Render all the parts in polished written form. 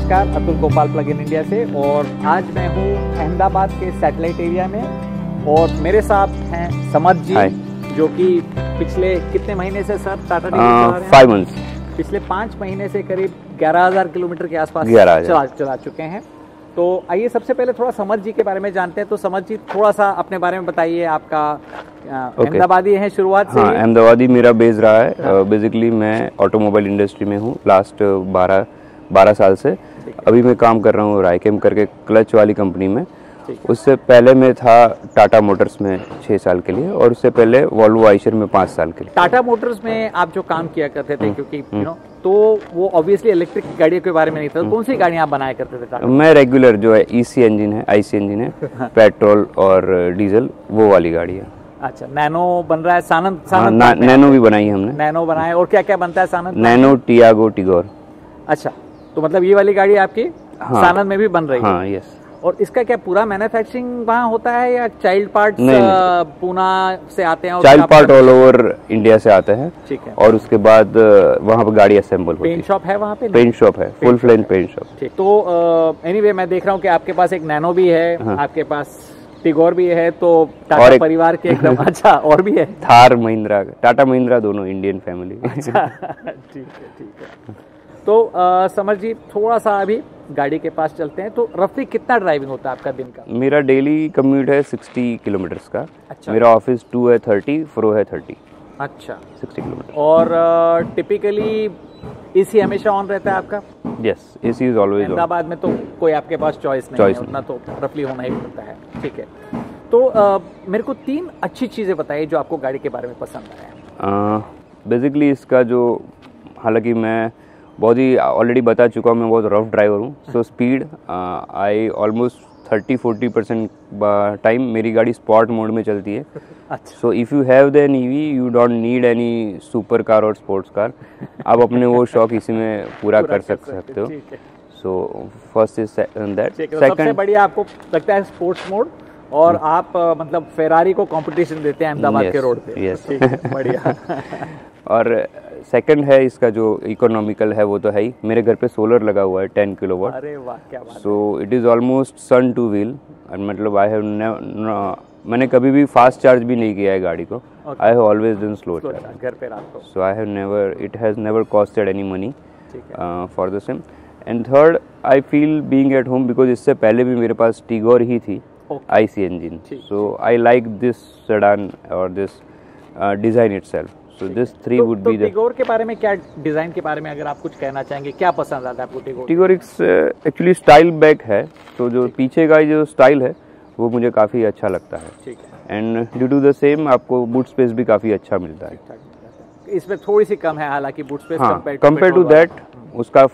नमस्कार, Atul Gopal plug in India से। और आज मैं हूँ अहमदाबाद के सैटेलाइट एरिया में और मेरे साथ हैं समद जी, जो कि पिछले कितने महीने से सर टाटा डेली चला रहे हैं? 5 months। पिछले 5 महीने से करीब 11,000 किलोमीटर के आसपास चला चुके हैं। तो आइए सबसे पहले थोड़ा समद जी के बारे में जानते हैं। तो समद जी थोड़ा सा अपने बारे में बताइए। आपका अहमदाबादी है शुरुआत से? हाँ, अहमदाबादी मेरा बेस रहा है। बेसिकली मैं ऑटोमोबाइल इंडस्ट्री में हूँ लास्ट 12 साल से। अभी मैं काम कर रहा हूँ रायकेम करके क्लच वाली कंपनी में। उससे पहले मैं था टाटा मोटर्स में 6 साल के लिए, और उससे पहले वॉल्वो आइशर में 5 साल के लिए। टाटा मोटर्स में आप जो काम किया करते थे, क्योंकि तो वो ऑब्वियसली इलेक्ट्रिक गाड़ियों के बारे में नहीं था, तो कौन सी गाड़ियां आप बनाया करते थे टाटा? मैं रेगुलर जो है ईसी इंजन है, आईसी इंजन है, पेट्रोल और डीजल, वो वाली गाड़ी है। अच्छा, नैनो बन रहा है? सानंद नैनो भी बनाई हमने। नैनो बनाए। और क्या क्या बनता है सानंद? Nano, Tiago, Tigor. अच्छा, तो मतलब ये वाली गाड़ी आपकी सानंद में भी बन रही है? हाँ, यस। और इसका क्या पूरा मैन्युफैक्चरिंग वहाँ होता है या चाइल्ड पार्ट्स पूना से आते हैं? Child part all over India से आते हैं। ठीक है। और उसके बाद वहाँ पर गाड़ी असेंबल होती है। पेंट शॉप है वहाँ पे? पेंट शॉप है, फुल फ्लेम पेंट शॉप। ठीक। तो एनीवे मैं देख रहा हूँ कि आपके पास एक नैनो भी है, आपके पास टिगोर भी है, तो टाटा परिवार के एकदम अच्छा। और भी है थार, महिंद्रा, टाटा महिंद्रा, दोनों इंडियन फैमिली। अच्छा, ठीक है, ठीक है। तो समर जी थोड़ा सा अभी गाड़ी के पास चलते हैं। तो रफली कितना ड्राइविंग होता है आपका दिन का? मेरा डेली कम्यूट है 60 किलोमीटर्स का। अच्छा। मेरा ऑफिस 2 है 30, फ्रो है 30। अच्छा, 60 किलोमीटर। और टिपिकली एसी हमेशा ऑन रहता है आपका? Yes, AC is always on. Ahmedabad में तो कोई आपके पास चॉइस नहीं है, उतना तो रफली होना ही पड़ता है। ठीक है। तो मेरे को 3 अच्छी चीज़ें बताइए जो आपको गाड़ी के बारे में पसंद आया। बेसिकली इसका जो, हालांकि मैं बहुत ही ऑलरेडी बता चुका हूँ, मैं बहुत रफ ड्राइवर हूँ। So speed I almost 30-40% time मेरी गाड़ी स्पॉट मोड में चलती है। अच्छा। So if you have the an EV, you don't need any super car और स्पोर्ट्स कार। आप अपने वो शौक इसी में पूरा कर सकते हो। So first is that. सबसे बढ़िया आपको लगता है स्पोर्ट्स मोड, और आप मतलब फेरारी को कंपटीशन देते हैं अहमदाबाद के रोड पे। यस, बढ़िया। और सेकंड है इसका जो इकोनॉमिकल है, वो तो है ही। मेरे घर पे सोलर लगा हुआ है 10 किलोवाट। अरे वाह, क्या बात है। So it is almost sun to wheel. मतलब आई हैव मैंने कभी भी फास्ट चार्ज भी नहीं किया है गाड़ी को। I have always done slow charge घर पे रात को। So I have never, it has never costed any money for the same. And third, I feel being at home, because इससे पहले भी मेरे पास टिगोर ही थी, IC engine. So I like this sedan और this design itself. So this 3 would be the। Tigor के बारे में क्या, डिजाइन के बारे में अगर आप कुछ कहना चाहेंगे, क्या पसंद आता है आपको Tigor? Tigor actually style back है, तो जो पीछे का जो स्टाइल है वो मुझे काफ़ी अच्छा लगता है। ठीक है। And due to the same आपको बूट स्पेस भी काफ़ी अच्छा मिलता है। इसमें थोड़ी सी कम है हालांकि बूट स्पेस। हाँ, कंपेयर टू दैट उसका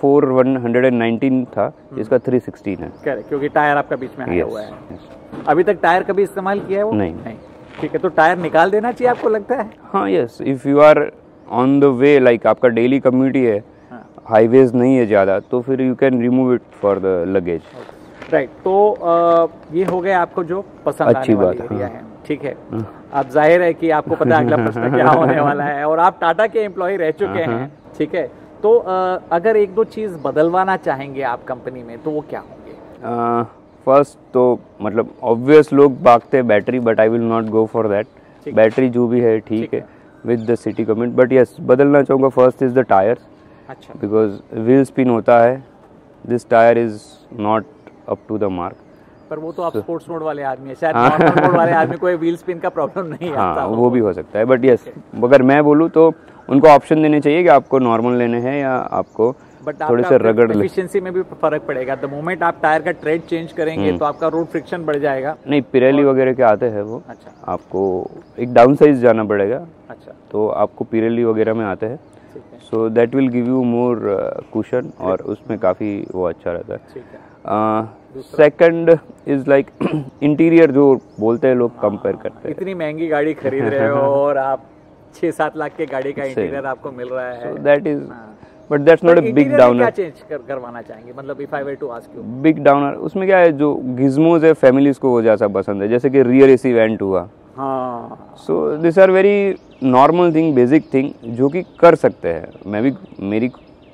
419 था, इसका 316 है। करेक्ट, क्योंकि टायर आपका बीच में आया हुआ है। अभी तक टायर कभी इस्तेमाल किया है वो? नहीं। ठीक है, तो टायर निकाल देना चाहिए आपको लगता है? हाँ, yes, if you are on the way, like आपका डेली कम्यूट है, हाईवेज नहीं है ज़्यादा, तो फिर you can remove it for the luggage. Right. तो ये हो गया आपको जो पसंद अच्छी आने वाली एरिया है। ठीक है। अब जाहिर है कि आपको पता है अगला प्रश्न क्या होने वाला है, और आप टाटा के एम्प्लॉय रह चुके हैं। ठीक है। तो अगर 1-2 चीज़ बदलवाना चाहेंगे आप कंपनी में, तो वो क्या होंगे? फर्स्ट तो मतलब ऑब्वियस लोग भागते हैं battery, but I will not go for that. Battery जो भी है ठीक है with the city commute, but yes बदलना चाहूँगा। First is the tyres. अच्छा। बिकॉज व्हील स्पिन होता है, this tyre is not up to the mark. पर वो तो आप स्पोर्ट्स मोड वाले आदमी है, शायद नॉर्मल मोड वाले आदमी को व्हील स्पिन का प्रॉब्लम नहीं आता। हाँ, वो भी हो सकता है, बट यस अगर मैं बोलूँ तो उनको ऑप्शन देने चाहिए कि आपको नॉर्मल लेने हैं या आपको थोड़े से रगड़। एफिशिएंसी में भी फर्क पड़ेगा। द मोमेंट आप टायर का ट्रेड चेंज करेंगे तो आपका रोड फ्रिक्शन बढ़ जाएगा। नहीं, पिरेली वगैरह के आते हैं वो। अच्छा। आपको एक डाउन साइज जाना पड़ेगा। अच्छा। तो आपको पिरेली वगैरह में आते हैं, so that will give you more cushion, और उसमें काफ़ी वो अच्छा रहता है। ठीक है। सेकंड इज लाइक इंटीरियर, जो बोलते हैं लोग, कंपेयर करते हैं। इतनी महंगी गाड़ी खरीद रहे हो और आप 6-7 लाख के गाड़ी का इंटीरियर आपको मिल रहा है। That is, but that's not a big downer. क्या चेंज करवाना चाहेंगे, मतलब if I were to ask you? Big downer उसमें क्या है, जो गिज्मोज है फैमिलीज को वो ज़्यादा पसंद है, जैसे कि रियर एसी वेंट हुआ। हाँ। So this are very normal thing, basic thing, जो कि कर सकते हैं। मैं भी, मेरी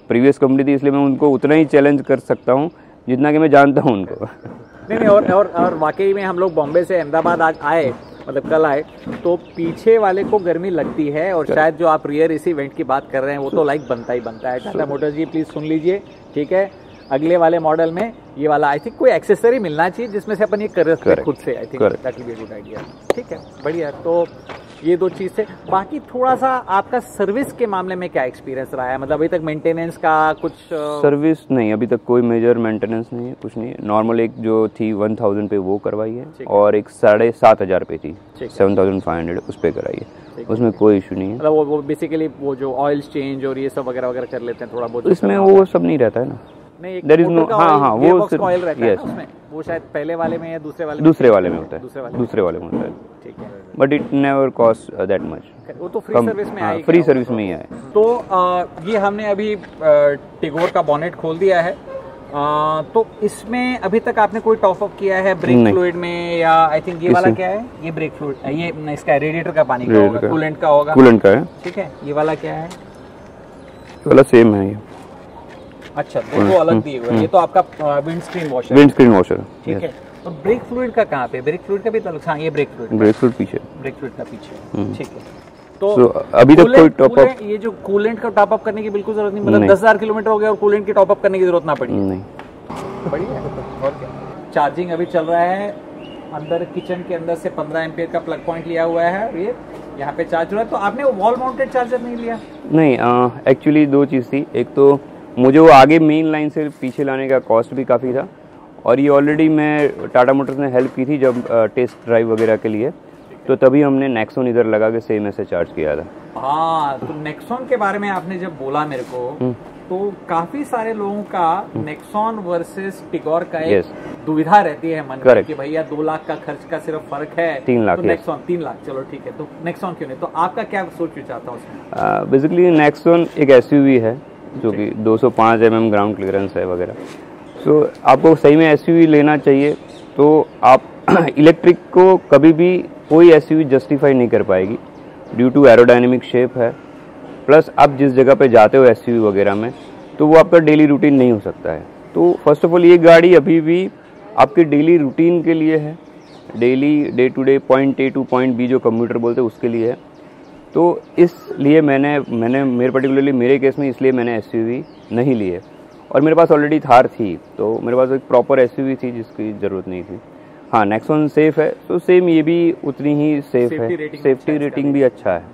प्रीवियस कंपनी थी, इसलिए मैं उनको उतना ही चैलेंज कर सकता हूँ जितना कि मैं जानता हूँ उनको। नहीं, और वाकई में हम लोग बॉम्बे से अहमदाबाद आज आए, मतलब कल आए, तो पीछे वाले को गर्मी लगती है, और शायद जो आप रियर इसी इवेंट की बात कर रहे हैं वो तो लाइक बनता ही बनता है। टाटा मोटर्स जी प्लीज़ सुन लीजिए, ठीक है, अगले वाले मॉडल में ये वाला आई थिंक कोई एक्सेसरी मिलना चाहिए जिसमें से अपन ये कर सकते हैं खुद से। I think that will be good idea. ठीक है, बढ़िया। तो ये दो चीज़ से बाकी थोड़ा सा आपका सर्विस के मामले में क्या एक्सपीरियंस रहा है? मतलब अभी तक मेंटेनेंस का कुछ सर्विस नहीं, अभी तक कोई मेजर मेंटेनेंस नहीं है, कुछ नहीं है। नॉर्मल एक जो थी 1000 पे वो करवाई है, और एक 7500 पे थी 7500 उस पर कराई है, उसमें कोई इशू नहीं है। मतलब वो बेसिकली वो जो ऑयल चेंज और ये सब वगैरह वगैरह कर लेते हैं थोड़ा बहुत, इसमें वो सब नहीं रहता है ना। नहीं, देयर इज नो, हाँ वो ऑयल रहता है उसमें, वो शायद पहले वाले में या दूसरे वाले में होता है, दूसरे वाले में होता है। ठीक है, but it never cost that much. वो तो फ्री सर्विस में आएगा, फ्री सर्विस में ही आए। तो ये हमने अभी टिगोर का बॉनेट खोल दिया है। तो इसमें अभी तक आपने कोई टॉप अप किया है ब्रेक फ्लूइड में, या आई थिंक ये वाला क्या है? ये ब्रेक फ्लूइड, ये इसका रेडिएटर का पानी का होगा, कूलेंट का होगा, कूलेंट का है। ठीक है, ये वाला क्या है? ये वाला सेम है ये। अच्छा, दो अलग दिए हुए हैं। ये तो आपका विंड स्क्रीन वॉशर, ठीक है। और ब्रेक फ्लूइड का कहाँ पे? ब्रेक फ्लूइड का भी तो, हाँ ये ब्रेक फ्लूइड पीछे, ब्रेक फ्लूइड का पीछे, ठीक है। तो अभी तक कोई टॉप अप, ये जो कूलेंट का टॉप अप करने की बिल्कुल जरूरत नहीं, मतलब 10,000 किलोमीटर हो गया और कूलेंट की टॉप अप करने की जरूरत ना पड़ी? नहीं, बढ़िया। और क्या, चार्जिंग अभी चल रहा है अंदर, किचन के अंदर से 15 एम्पियर का प्लग पॉइंट लिया हुआ है, ये यहाँ पे चार्ज हो रहा है। तो आपने वॉल माउंटेड चार्जर नहीं लिया? नहीं, एक्चुअली दो चीज़ थी। एक तो मुझे वो आगे मेन लाइन से पीछे लाने का कॉस्ट भी काफ़ी था, और ये ऑलरेडी मैं टाटा मोटर्स ने हेल्प की थी जब टेस्ट ड्राइव वगैरह के लिए, तो तभी हमने नेक्सॉन इधर लगा के सेम ऐसे चार्ज किया था। हाँ, तो नेक्सॉन के बारे में आपने जब बोला मेरे को, तो काफी सारे लोगों का नेक्सॉन वर्सेस टिगोर का एक दुविधा रहती है मन में कि भैया 2 लाख का खर्च का सिर्फ फर्क है, 3 लाख, तो नेक्सॉन 3 लाख, चलो ठीक है, तो नेक्सॉन क्यों नहीं? तो आपका क्या सोच विचार था उसमें? बेसिकली नेक्सॉन एक एसयूवी है जो कि 205 mm ग्राउंड क्लियरेंस है वगैरह। सो आपको सही में एसयूवी लेना चाहिए, तो आप इलेक्ट्रिक को कभी भी कोई एसयूवी जस्टिफाई नहीं कर पाएगी ड्यू टू एरोडायनेमिक शेप है, प्लस आप जिस जगह पे जाते हो एसयूवी वगैरह में, तो वो आपका डेली रूटीन नहीं हो सकता है। तो फर्स्ट ऑफ ऑल ये गाड़ी अभी भी आपके डेली रूटीन के लिए है, daily day to day point A to point B जो कंप्यूटर बोलते हैं उसके लिए है। तो इसलिए मैंने मेरे पर्टिकुलरली मेरे केस में इसलिए मैंने एसयूवी नहीं ली है, और मेरे पास ऑलरेडी थार थी, तो मेरे पास एक प्रॉपर एसयूवी थी जिसकी ज़रूरत नहीं थी। हाँ, नेक्सॉन सेफ़ है, तो सेम ये भी उतनी ही सेफ़ है, सेफ्टी रेटिंग भी अच्छा है।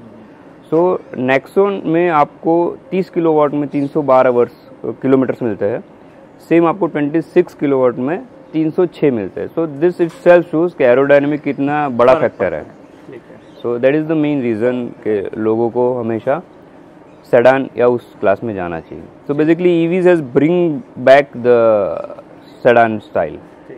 सो नेक्सॉन में आपको 30 किलोवाट में 312 किलोमीटर्स मिलते हैं, सेम आपको 26 किलोवाट में 306 मिलते हैं। सो दिस इटसेल्फ शोज कि एरोडायनेमिक कितना बड़ा फैक्टर है। So that is the main reason कि लोगों को हमेशा सेडान या उस क्लास में जाना चाहिए। So basically EVs has bring back the sedan style.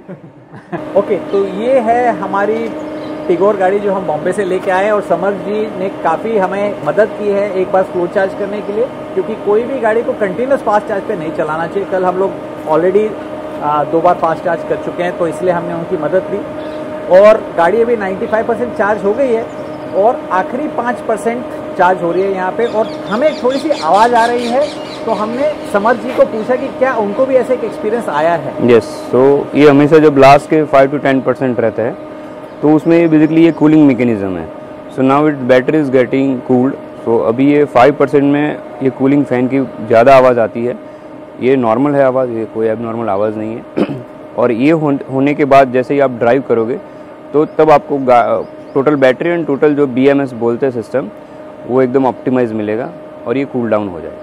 Okay, तो ये है हमारी टिगोर गाड़ी जो हम बॉम्बे से लेके आए, और समर जी ने काफ़ी हमें मदद की है एक बार स्लो चार्ज करने के लिए, क्योंकि कोई भी गाड़ी को कंटिन्यूस फास्ट चार्ज पे नहीं चलाना चाहिए। कल हम लोग ऑलरेडी 2 बार फास्ट चार्ज कर चुके हैं, तो इसलिए हमने उनकी मदद ली, और गाड़ी अभी 95% चार्ज हो गई है, और आखिरी 5% चार्ज हो रही है यहाँ पे, और हमें थोड़ी सी आवाज़ आ रही है। तो हमने समर जी को पूछा कि क्या उनको भी ऐसे एक एक्सपीरियंस आया है? यस, सो ये हमेशा जब लास्ट के 5 to 10% रहता है, तो उसमें बेसिकली ये कूलिंग मैकेनिज्म है। So now it battery is getting cooled. So अभी ये 5% में ये कूलिंग फैन की ज़्यादा आवाज़ आती है। ये नॉर्मल है आवाज़, ये कोई एबनॉर्मल आवाज़ नहीं है। और ये होने के बाद जैसे ही आप ड्राइव करोगे, तो तब आपको टोटल बैटरी एंड टोटल जो BMS बोलते हैं सिस्टम, वो एकदम ऑप्टिमाइज मिलेगा, और ये कूल डाउन हो जाएगा।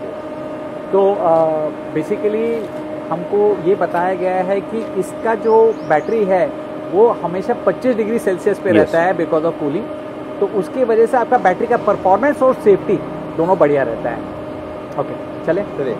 तो बेसिकली हमको ये बताया गया है कि इसका जो बैटरी है वो हमेशा 25 डिग्री सेल्सियस पे रहता है बिकॉज ऑफ कूलिंग, तो उसकी वजह से आपका बैटरी का परफॉर्मेंस और सेफ्टी दोनों बढ़िया रहता है। ओके, चले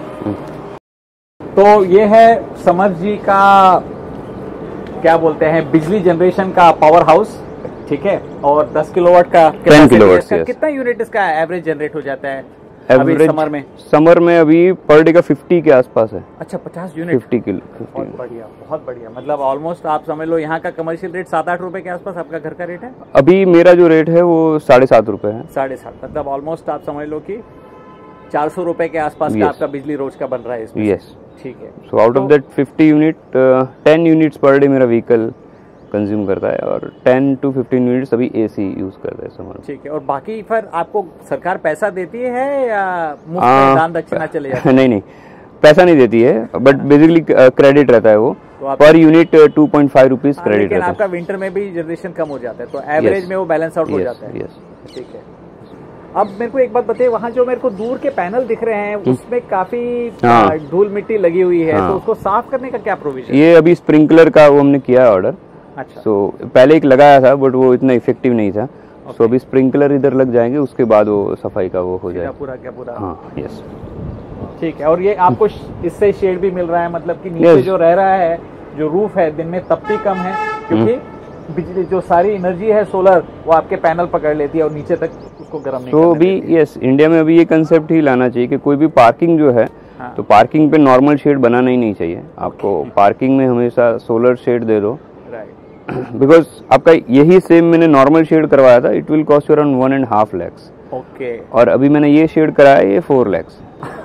तो ये है समर जी का क्या बोलते हैं बिजली जनरेशन का पावर हाउस, ठीक है, और 10 किलोवाट का 10 किलोवाट का कितना यूनिट इसका एवरेज जनरेट हो जाता है एवरेज समर में अभी पर डे का 50 के आसपास है। अच्छा, 50 यूनिट, 50 किलो, बहुत बढ़िया, बहुत बढ़िया। मतलब ऑलमोस्ट आप समझ लो यहाँ का कमर्शियल रेट 7-8 रुपए के आसपास आपका घर का रेट है। अभी मेरा जो रेट है वो 7.5 रुपए है। 7.5, मतलब ऑलमोस्ट आप समझ लो कि 400 रुपए के आसपास का आपका बिजली रोज का बन रहा है इसमें। यस, ठीक है। So out of that 50 unit 10 units per day मेरा व्हीकल कंज्यूम करता है और 10 to 15 यूनिट्स अभी एसी यूज करता है समर। ठीक है। और बाकी फिर आपको सरकार पैसा देती है या मुफ्त में दान दक्षिणा चले जाता है? नहीं, पैसा नहीं देती है, बट बेसिकली क्रेडिट रहता है वो, तो पर यूनिट 2.5 रुपीज क्रेडिट रहता है। आपका विंटर में भी जनरेशन कम हो जाता है तो एवरेज में वो बैलेंस आउट हो जाता है। ठीक है। अब मेरे को एक बात बताइए, वहाँ जो मेरे को दूर के पैनल दिख रहे हैं उसमें काफी धूल मिट्टी लगी हुई है, तो उसको साफ करने का क्या प्रोविजन? ये अभी स्प्रिंकलर का वो हमने किया ऑर्डर। अच्छा। सो पहले एक लगाया था बट वो इतना इफेक्टिव नहीं था। सो अभी स्प्रिंकलर इधर लग जाएंगे, उसके बाद वो सफाई का वो हो जाएगा पूरा। हाँ, यस। ठीक है। और ये आपको इससे शेड भी मिल रहा है, मतलब कि नीचे जो रह रहा है, जो रूफ है, दिन में तपती कम है क्योंकि बिजली जो सारी एनर्जी है सोलर वो आपके पैनल पकड़ लेती है और नीचे तक उसको गर्म नहीं तो अभी यस, इंडिया में अभी ये कंसेप्ट ही लाना चाहिए कि कोई भी पार्किंग जो है तो पार्किंग पे नॉर्मल शेड बनाना ही नहीं चाहिए आपको। पार्किंग में हमेशा सोलर शेड दे दो, बिकॉज आपका यही सेम मैंने नॉर्मल शेड करवाया था, it will cost you around 1.5 lakhs। Okay. और अभी मैंने ये शेड कराया, ये 4 lakhs।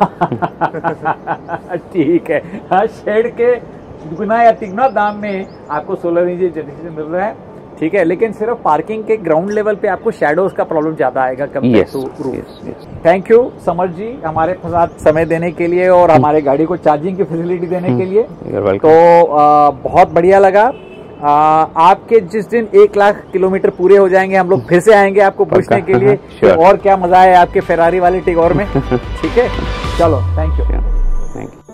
ठीक है। हाँ, शेड के दुगना या तिगुना दाम में आपको सोलर एनर्जी जनरेशन मिल रहा है। ठीक है। लेकिन सिर्फ पार्किंग के ग्राउंड लेवल पे आपको शैडोज का प्रॉब्लम ज्यादा आएगा compare to roof. Thank you Samar ji हमारे साथ समय देने के लिए और हमारे गाड़ी को चार्जिंग की फैसिलिटी देने के लिए। तो बहुत बढ़िया लगा। आपके जिस दिन 1 लाख किलोमीटर पूरे हो जाएंगे हम लोग फिर से आएंगे आपको पूछने के लिए कि और क्या मजा है आपके फेरारी वाले टिगोर में। ठीक है, चलो, थैंक यू।